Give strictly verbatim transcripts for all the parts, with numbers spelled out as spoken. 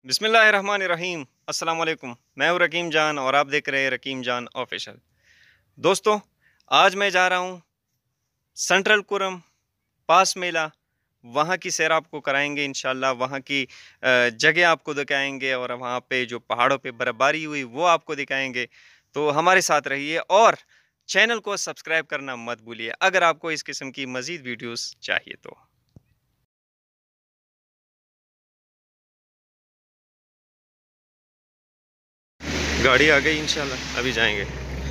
बिस्मिल्लाहिर्रहमानिर्रहीम। अस्सलाम वालेकुम। मैं हूँ रकीम जान और आप देख रहे हैं रकीम जान ऑफिशियल। दोस्तों, आज मैं जा रहा हूँ सेंट्रल कुरम पास मेला। वहाँ की सैर आपको कराएंगे इंशाल्लाह। वहाँ की जगह आपको दिखाएंगे और वहाँ पे जो पहाड़ों पे बर्फबारी हुई वो आपको दिखाएंगे। तो हमारे साथ रहिए और चैनल को सब्सक्राइब करना मत भूलिए अगर आपको इस किस्म की मज़ीद वीडियोस चाहिए तो। गाड़ी आ गई इंशाल्लाह, अभी जाएंगे।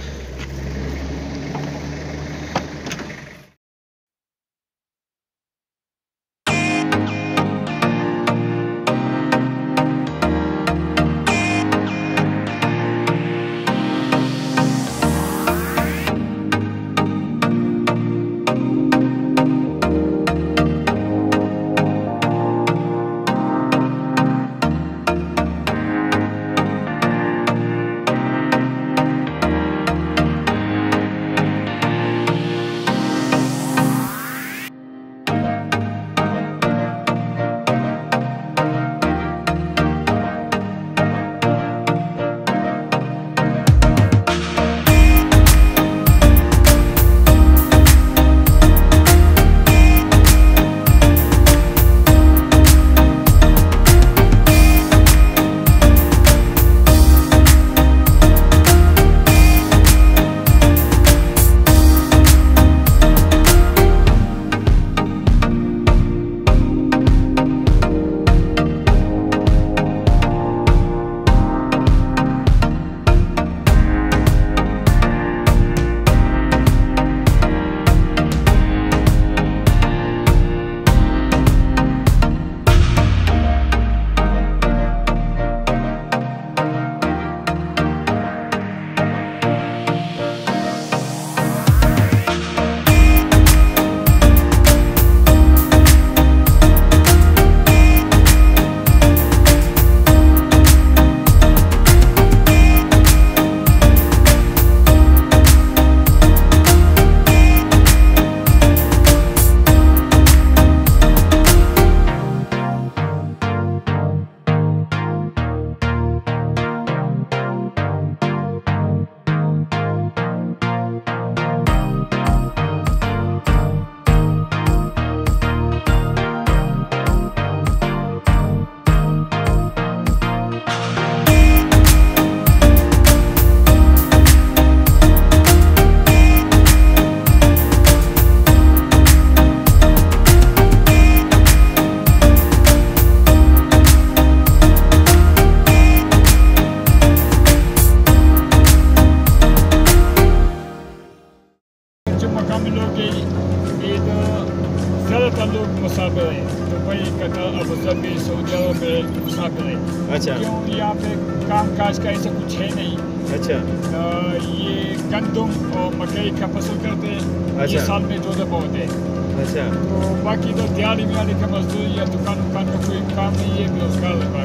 मुसाफिर है Dubai, Qatar, Abu Dhabi, Saudi Arab में मुसाफिर है। अच्छा। क्यों यहाँ पे काम काज का ऐसा कुछ है नहीं। अच्छा। आ, ये गंदम और मकई का फसल करते हैं। अच्छा। ये साल में दो दफा होते हैं। अच्छा। तो बाकी तो दिहाड़ी मियाड़ी का मजदूरी या दुकान उकान का कोई काम नहीं है, बेरोजगार है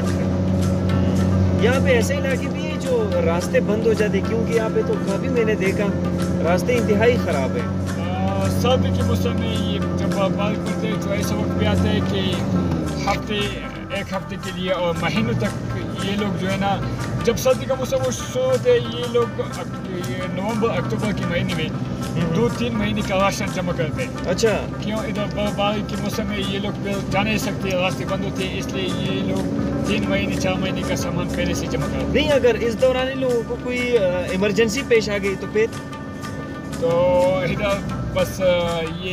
बाकी। यहाँ पे ऐसे इलाके भी है जो रास्ते बंद हो जाते, क्योंकि यहाँ पे तो काफ़ी मैंने देखा रास्ते इंतहाई ख़राब है। सर्दी के मौसम में ये जब बारिश पड़ते हैं तो ऐसा वक्त भी आता है कि हफ्ते एक हफ्ते के लिए और महीनों तक ये लोग जो है ना, जब सर्दी का मौसम शुरू होते हैं ये लोग नवंबर अक्टूबर के महीने में दो तीन महीने का राशन जमा करते हैं। अच्छा। क्यों इधर बर्फबारी के मौसम में ये लोग जा नहीं सकते, रास्ते बंद होते हैं, इसलिए ये लोग तीन महीने चार महीने का सामान पहले से जमा करते हैं। नहीं, अगर इस दौरान इन लोगों को कोई इमरजेंसी पेश आ गई तो फिर तो इधर बस ये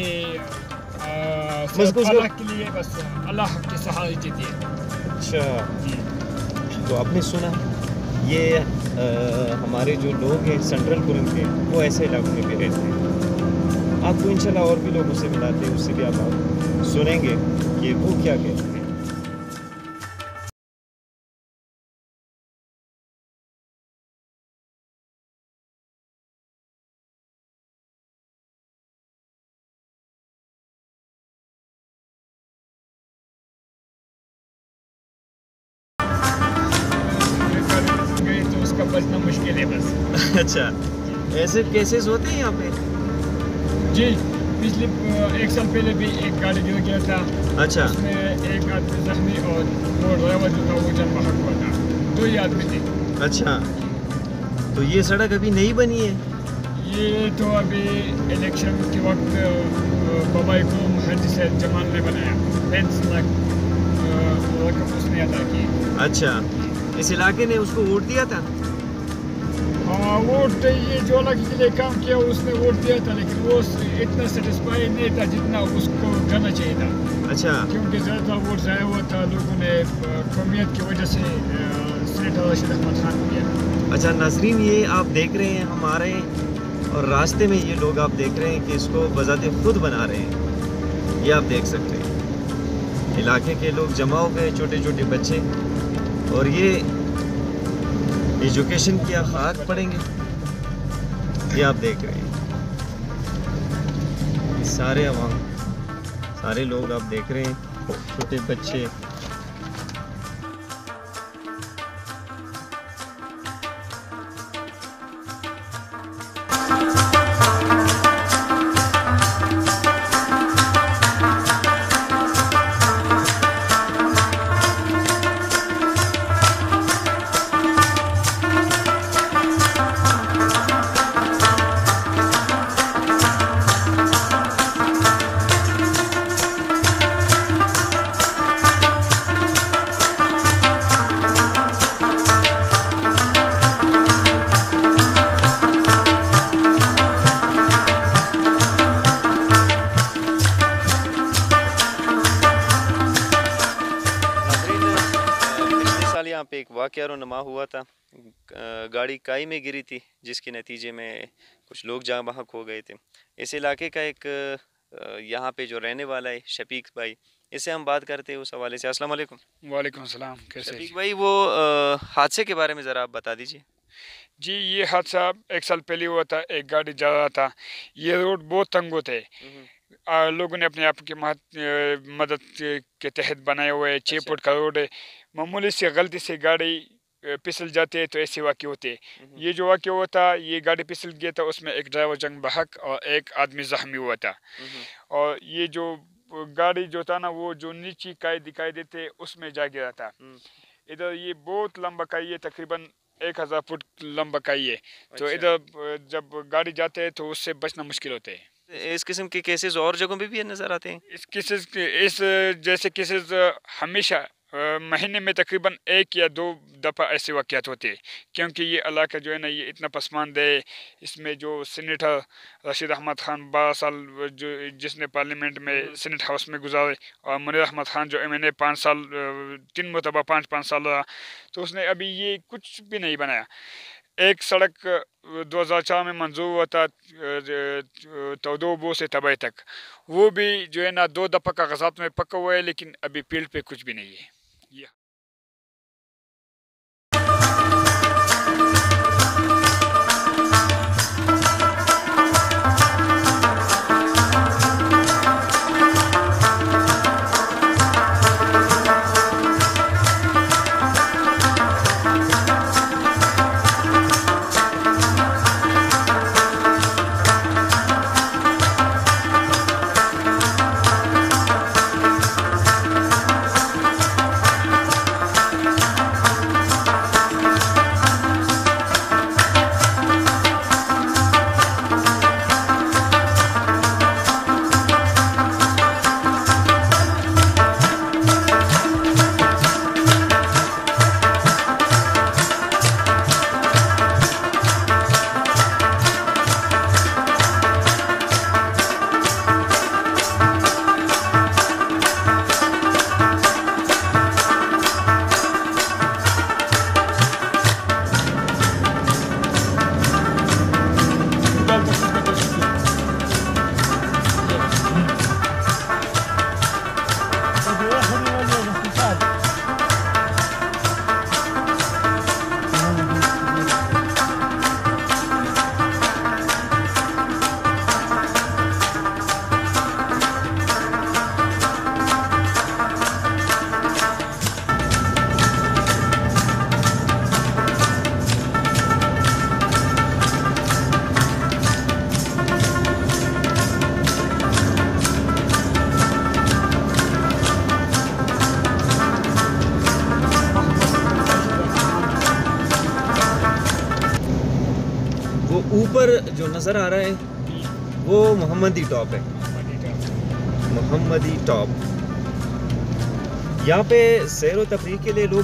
अल्लाह के लिए बस अल्लाह के सहारे जीती है। अच्छा जी। तो आपने सुना ये आ, हमारे जो लोग हैं सेंट्रल कुरम के, वो ऐसे इलाकों में भी रहते हैं। आपको इंशाल्लाह और भी लोगों से मिलाते हैं, उससे भी आप, आप सुनेंगे कि वो क्या कहते हैं। बचना मुश्किल है बस। अच्छा, ऐसे केसेस होते हैं यहाँ पे? जी, पिछले एक साल पहले भी एक गाड़ी गिर गया था। अच्छा। उसमें एक आदमी जख्मी और वो ड्राइवर जो था वो जान बहक हुआ। दो ही आदमी थे। अच्छा, तो ये सड़क अभी नहीं बनी है? ये तो अभी इलेक्शन के वक्त बाबा को हज से जमान ने बनाया, फेंस लग रकम उसने अदा की। अच्छा, इस इलाके ने उसको वोट दिया था? हाँ, वोट ये जो इलाके के लिए काम किया उसने वोट दिया था, लेकिन वो इतना सेटिस्फाई नहीं था जितना उसको करना चाहिए था। अच्छा, क्योंकि ज़्यादा वोट ज़ाया हुआ था, लोगों ने कौमियत की वजह से सेनेटर रशीद अहमद खान किया। अच्छा नाजरीन, ये आप देख रहे हैं हमारे और रास्ते में ये लोग आप देख रहे हैं कि इसको बजाते खुद बना रहे हैं। ये आप देख सकते हैं इलाके के लोग जमा हो गए, छोटे छोटे बच्चे, और ये एजुकेशन की खाक पढ़ेंगे। ये आप देख रहे हैं ये सारे अवाम, सारे लोग आप देख रहे हैं, छोटे बच्चे। यहाँ पे एक वाक़या नमा हुआ था, गाड़ी काई में गिरी थी जिसके नतीजे में कुछ लोग जहाँ वहाँ खो गए थे। इस इलाके का एक यहाँ पे जो रहने वाला है शफीक भाई, इससे हम बात करते हैं उस हवाले से। अस्सलाम वालेकुम। वालेकुम सलाम। कैसे शफीक भाई, वो हादसे के बारे में ज़रा आप बता दीजिए। जी, ये हादसा एक साल पहले हुआ था। एक गाड़ी जा रहा था, ये रोड बहुत तंग होते हैं, लोगों ने अपने आप की मदद के तहत बनाए हुए है। छः फुट का रोड है, मामूली से गलती से गाड़ी फिसल जाते हैं तो ऐसे वाक़े होते हैं। ये जो वाक़या हुआ था, ये गाड़ी फिसल गया था, उसमें एक ड्राइवर जंग बहक और एक आदमी ज़ख्मी हुआ था। और ये जो गाड़ी जो था ना, वो जो नीचे काई दिखाई देते उसमें जा गिरा था। इधर ये बहुत लंबा काई है, तकरीबन एक हज़ार फुट लंबा काई है। तो इधर जब गाड़ी जाते हैं तो उससे बचना मुश्किल होते है। इस किस्म के केसेस और जगहों पे भी नज़र आते हैं? इस केसेस इस जैसे केसेस हमेशा महीने में तकरीबन एक या दो दफ़ा ऐसे वाक़यात होते हैं, क्योंकि ये इलाका जो है ना, ये इतना पसमानदा है। इसमें जो सीनेटर रशीद अहमद खान बारह साल जो जिसने पार्लियामेंट में सीनेट हाउस में गुजारे, और मुनीर अहमद खान जो एम एन ए पाँच साल तीन मरतबा पाँच पाँच साल रहा, तो उसने अभी ये कुछ भी नहीं बनाया। एक सड़क दो हज़ार चार में मंजूर हुआ था तोदोबो से तबाई तक, वो भी जो है ना दो दफ़ा कागजात में पका हुआ है, लेकिन अभी फील्ड पे कुछ भी नहीं है। Yeah. ऊपर जो नज़र आ रहा है वो मोहम्मदी टॉप है, मोहम्मदी टॉप। यहाँ पे सैर व तफरीह के लिए लोग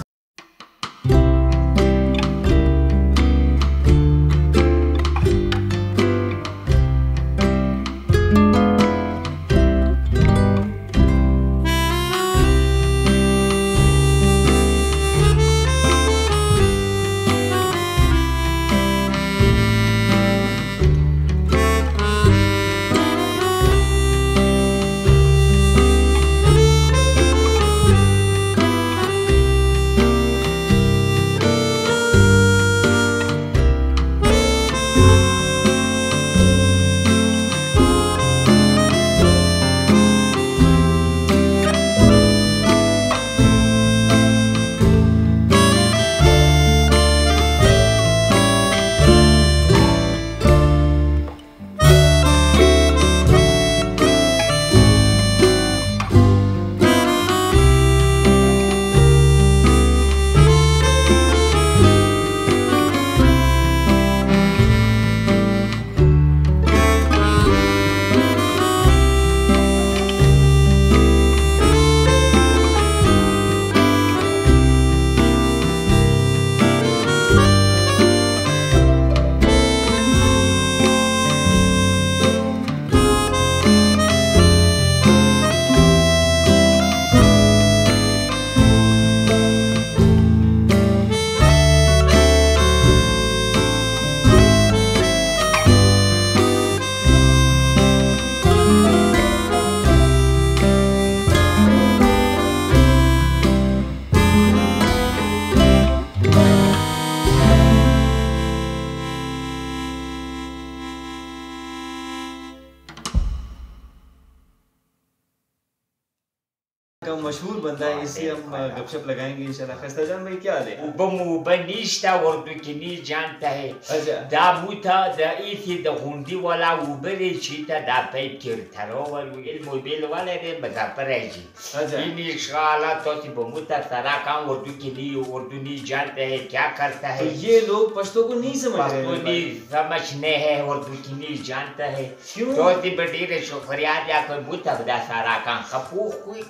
का मशहूर बंदा है, इससे हम गपशप लगाएंगे इंशाल्लाह। खस्ता जान भाई क्या हाल है? बमू बनिश्ता उर्दू की नहीं जानता है। अच्छा दाबूता दा इसी दा हुंडी वाला उबरे चीता दा पे किरथरो वाला इल्म बिल वाला रे बता पर है जी। अच्छा इन इंशाल्लाह तो सी बमूता सारा काम उर्दू की नहीं उर्दू नहीं जानते है क्या करता है। तो ये लोग पश्तो को नहीं समझ रहे हैं, नहीं समझने है उर्दू की नहीं जानता है। क्यों? तो सी बड़ी रे शुक्रिया जा कोई बूता बदा सारा काम खपू कोई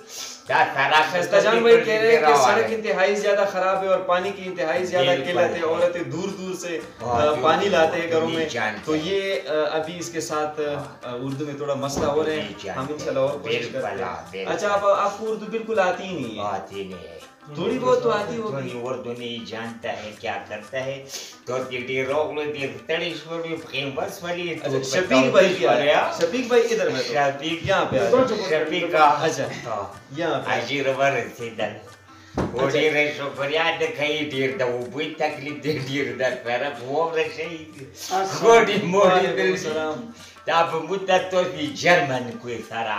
खस्ता जान भाई कह रहे हैं कि सड़क इंतहाई ज्यादा खराब है और पानी की इंतहाई ज्यादा किल्लत है, औरतें दूर दूर से पानी लाते हैं घरों में। तो ये अभी इसके साथ उर्दू में थोड़ा मसला हो रहे हैं, हम इंशाल्लाह और कोशिश करेंगे। अच्छा आप आपको उर्दू बिल्कुल आती ही नहीं है? आती नहीं है, थोड़ी बहुत तो आती होगी। उर्दू नहीं जानता है क्या करता है। तो दीदी रोक लो दी तड़ीश वाली फेमस वाली तो शफीक भाई क्या है? शफीक भाई इधर में तो शफीक यहाँ पे शफीक का अच्छा यहाँ पे अजीर वर सिदल ओडी रे शुक्रिया दे कई दीर दा वो भी तकलीफ दे दीर दा पर वो रे सही गोडी मोडी दिल सलाम ताप मुद्दत तो जर्मन कोई सारा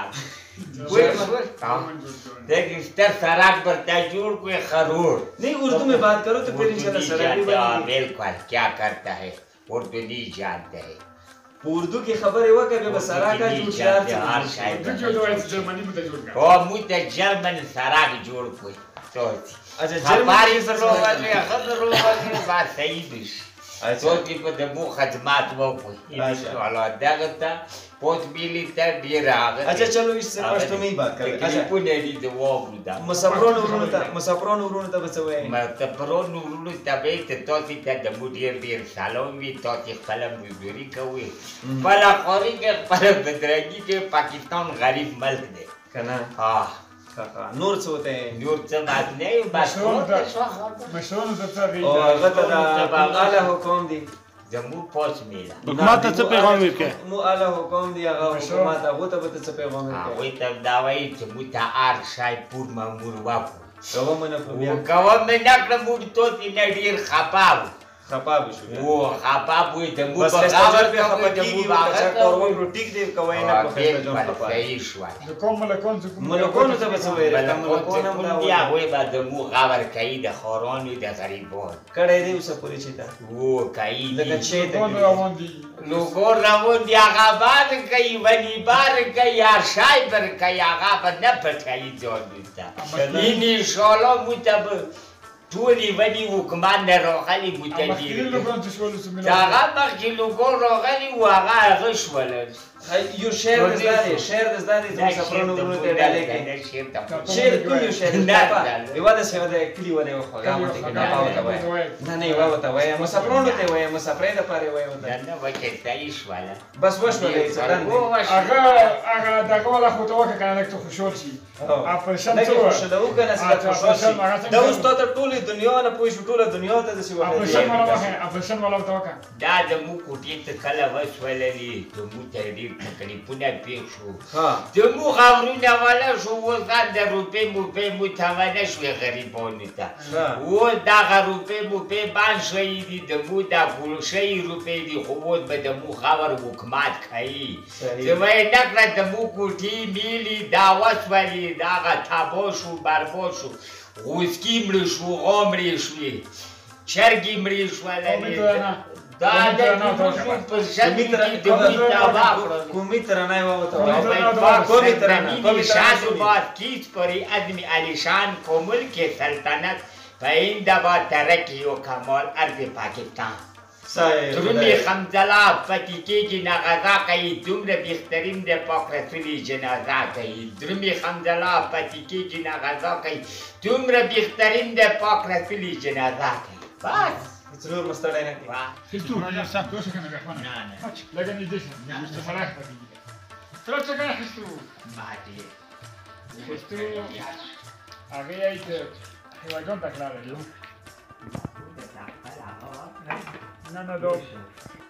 देख इस्तर सराक पर तजुर कोई खरूर नहीं उर्दू में बात करो तो फिर इंशाल्लाह सराक भी बनेगी। बिल्कुल क्या करता है उर्दू नहीं जानते है। उर्दू की खबर है वो कभी बस सराक का जूठ यार हर शायद जो जो जर्मनी में तजुर का ओ मुद्दे जर्मन सराक जोड़ कोई तो अच्छा जर्मनी पर लोग वाले खबर वाले बात सही दिस तो की पर दमो खदमात वो कोई इंशाल्लाह दागता पोत बिली तर दिरा। अच्छा चलो इससे पश्तो में ही बात करें। अच्छा पुनेली दे वो बुदा मसफरोन उरुन ता मसफरोन उरुन ता बस हुए मसफरोन उरुन ता बेत तो ती ता दमुदिर बीर सालों भी तो ती फलम मजदूरी कोई पला खोरी के पर बदरगी के पाकिस्तान गरीब मुल्क दे कना हां नूर से होते हैं नूर से बात नहीं बात मशहूर होता है और गता आला हुकूम दी जम्मू पहुंच मेला हुकूमत से पैगाम के मु आला हुकूम दी हुकूमत वो तब से पैगाम हां वही तब दावाई जम्मू ता आर शायपुर मामूर वापू गवर्नमेंट वो गवर्नमेंट का मूड तो तीन डीर खपाव खपाब शु वो खपाब हुई जम्मू बस बगावर पे खपा जम्मू बागा और वो टिक दे कवई ना प्रोफेसर जो खपा सही शुआ जो कौन मलकोन जो मलकोन तब से हुए मलकोन हम दिया हुए बाद जम्मू गावर कई द खौरान दे गरीबों कड़े दे उस पूरी चीता वो कई लगा छे कौन रावंदी लोगों रावण दिया का बाद कई बनी बार कई यार शाय पर कई आगा पर न पठाई जोड़ देता इन्हीं सोलो मुतब ټولې ونې حکومت نه راغلي وو ته مخکې ډېر لوګان چې شول سو د هغه مخکې لوګان راغلي وو هغه هغه شول یو شعر د زده دی شعر د زده دی د مسافرانو ورونو ته ډالۍ کوي شعر کوم یو شعر نه یوه داسې یوه د کلي ونه یوه خوږه غوندې که نه هغه ورته وایه نه نه یوه ورته وایه مسافرانو ته یې وایه مسافرۍ دپاره یې وایه ورته نه وچېدلې شوله بس وشوله یې څه دن دی هغه هغه دغه والا خو ته وکړه که نه لږ ته خوشحال شي اپریشن څه وه خوشاله وکنه چې دا خوشحال شي دا اوس تا ته ټولې دنیا نه پوه شو ټوله دنیا ته داسې اپریشن والا وکړه اپریشن والا ورته وکړه دا زموږ کوټې ته کله وسوللې زموږ ته ډېر تکلیفونه پېښ شو زموږ غرونه والا شو اوس د روپۍ موپۍ مو توانه شوې غریبانو ته اوس دغه روپۍ موپۍ بند شوي دي زموږ دا ګول شوي روپۍ دي خو اوس به زموږ غور حکومت کوي زه وایې نه کړه زموږ کوټې میلې دا وسولې دغه تباه شو برباد شو غوسکي مړه شو غوا مړې شوې چرګې مړې شوللې دا د ټولو په شکل کې د موږ تباه کړل کومې ترانه یې ووته کومې ترانه شاه باد کیچ پری ادمی علیشان کو ملک سلطنت پاینده با ترقی و کمال ارض پاکستان درومی خمزلا پتی کېږي نغذا کوي دومره بهترین د پاک رسول جنازه کوي درومی خمزلا پتی کېږي نغذا کوي دومره بهترین د پاک رسول جنازه کوي بس ضرور مستړی نه کړي خلتو صح دوشه کنه بخوانه نه نه لګا نیدشه مستفراح پدې تر څه کنه خستو باندې خستو هغه یې ته هیوادون تکرار دی نه نه دو